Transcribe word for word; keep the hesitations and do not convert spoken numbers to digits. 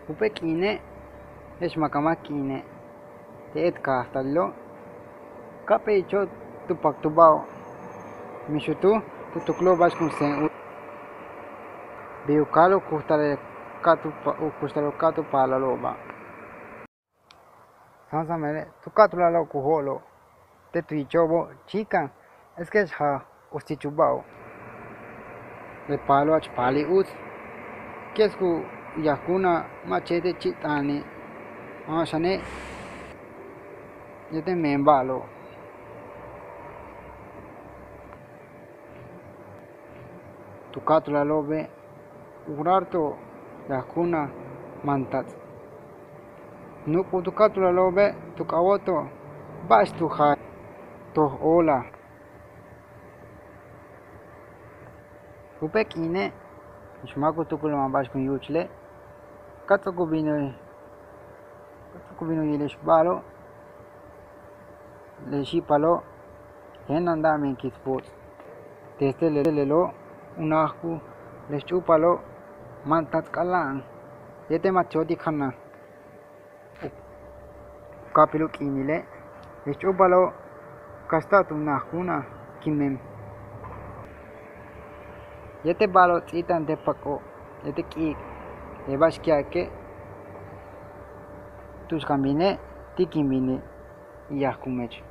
Upe kine, es makama kine. Te et kahtallo. Kapecho tupak tubao. Mishutu, tutuklo bas kun sen. Biukalo kustale katu kustalo katu pala loba. Sansa mere, tu katula lo kuholo. Te tuichobo, chica. Es que es ha ustichubao. Le palo ach pali ut. Kesku yakuna machete chitani. Amashane. Yete membalo. Tu katula lobe. Urarto yakuna mantat. Nuku tu katula lobe. Tu kawoto. Bash tu ha. To ola. Upe kine. Ishmaku tukul mabash kun yuchle. Katoko vino. Katoko vino yelesh balo. Le shipalo. Henanda min kitspot. Teste le lelo. Unahku. Le chupalo. Mantat kalan. Yete machoti khana. Kapilu kinile. Le chupalo. Kastatu nahkuna. Kimem. Yete balo tsitan de pako. Yete ki. Ebash kya ke. Tus kambine. Tikimine. Yakumech.